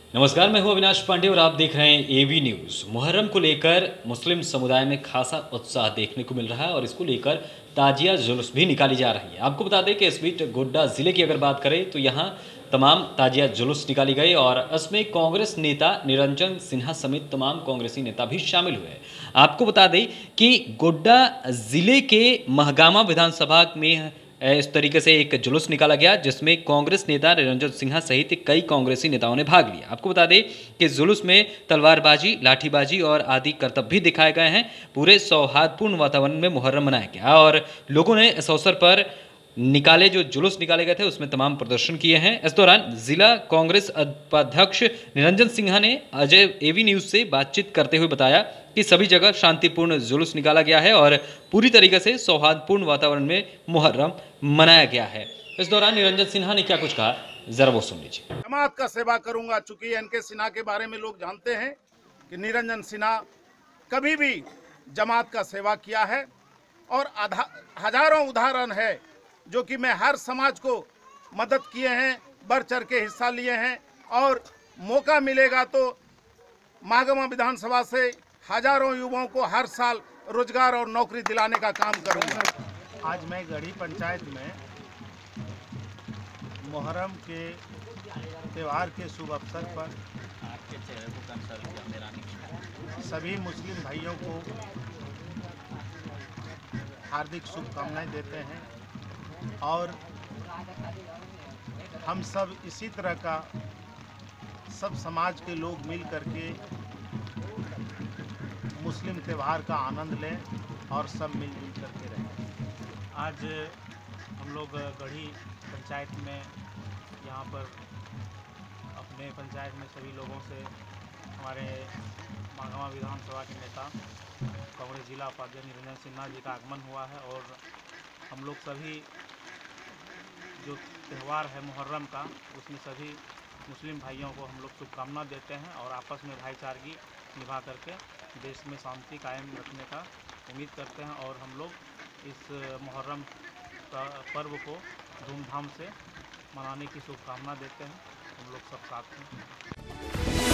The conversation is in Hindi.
नमस्कार, मैं हूं अविनाश पांडे और आप देख रहे हैं एवी न्यूज़। मुहर्रम को लेकर मुस्लिम समुदाय में खासा उत्साह देखने को मिल रहा है और इसको लेकर ताजिया जुलूस भी निकाली जा रही है। आपको बता दें कि इस बीच गोड्डा जिले की अगर बात करें तो यहां तमाम ताजिया जुलूस निकाली गई और इसमें कांग्रेस नेता निरंजन सिन्हा समेत तमाम कांग्रेसी नेता भी शामिल हुए। आपको बता दें कि गोड्डा जिले के महगामा विधानसभा में इस तरीके से एक जुलूस निकाला गया जिसमें कांग्रेस नेता निरंजन सिन्हा सहित कई कांग्रेसी नेताओं ने भाग लिया। आपको बता दें कि जुलूस में तलवारबाजी, लाठीबाजी और आदि करतब भी दिखाए गए हैं। पूरे सौहार्दपूर्ण वातावरण में मुहर्रम मनाया गया और लोगों ने इस अवसर पर जो जुलूस निकाले गए थे उसमें तमाम प्रदर्शन किए हैं। इस दौरान जिला कांग्रेस उपाध्यक्ष निरंजन सिन्हा ने अजय एवी न्यूज से बातचीत करते हुए बताया कि सभी जगह शांतिपूर्ण जुलूस निकाला गया है और पूरी तरीके से सौहार्दपूर्ण वातावरण में मुहर्रम मनाया गया है। इस दौरान निरंजन सिन्हा ने क्या कुछ कहा, जरा वो सुन लीजिए। जमात का सेवा करूंगा। चूंकि एनके सिन्हा के बारे में लोग जानते हैं कि निरंजन सिन्हा कभी भी जमात का सेवा किया है और हजारों उदाहरण है जो कि मैं हर समाज को मदद किए हैं, बढ़ चढ़ के हिस्सा लिए हैं और मौका मिलेगा तो महगामा विधानसभा से हजारों युवाओं को हर साल रोजगार और नौकरी दिलाने का काम करूंगा। आज मैं गढ़ी पंचायत में मुहर्रम के त्यौहार के शुभ अवसर पर सभी मुस्लिम भाइयों को हार्दिक शुभकामनाएं देते हैं और हम सब इसी तरह का सब समाज के लोग मिल करके मुस्लिम त्यौहार का आनंद लें और सब मिलजुल करके रहें। आज हम लोग गढ़ी पंचायत में यहाँ पर अपने पंचायत में सभी लोगों से हमारे महगामा विधानसभा के नेता कांग्रेस जिला उपाध्यक्ष निरंजन सिन्हा जी का आगमन हुआ है और हम लोग सभी जो त्यौहार है मुहर्रम का उसमें सभी मुस्लिम भाइयों को हम लोग शुभकामना देते हैं और आपस में भाईचारगी निभा करके देश में शांति कायम रखने का उम्मीद करते हैं और हम लोग इस मुहर्रम का पर्व को धूमधाम से मनाने की शुभकामना देते हैं। हम लोग सब साथ हैं।